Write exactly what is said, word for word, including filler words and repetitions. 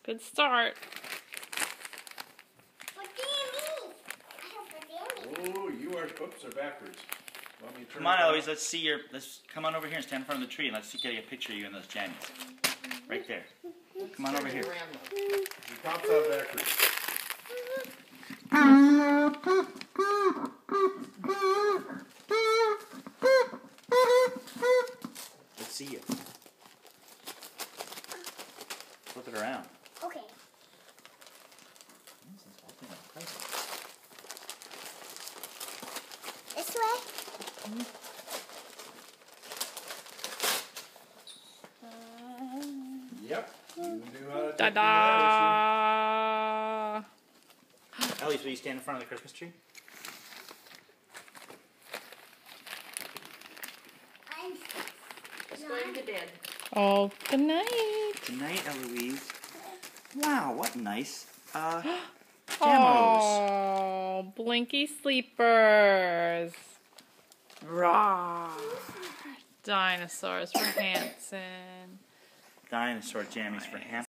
Good start. Oh, you are. Oops, they're backwards. Want me to turn Come on, it around? Eloise. Let's see your. Let's come on over here and stand in front of the tree, and let's see, get a picture of you in those jammies. Right there. Come on over here. The top's out backwards. Let's see you. Flip it around. Okay. Hanson's holding a present. This way? Yep. You knew how to take Da-da! Eloise, will you stand in front of the Christmas tree? It's going to bed. Oh, good night. Good night, Eloise. Wow, what nice. Uh, demos. Oh, Blinky sleepers. Raw. Dinosaurs for Hanson. Dinosaur jammies for Hanson.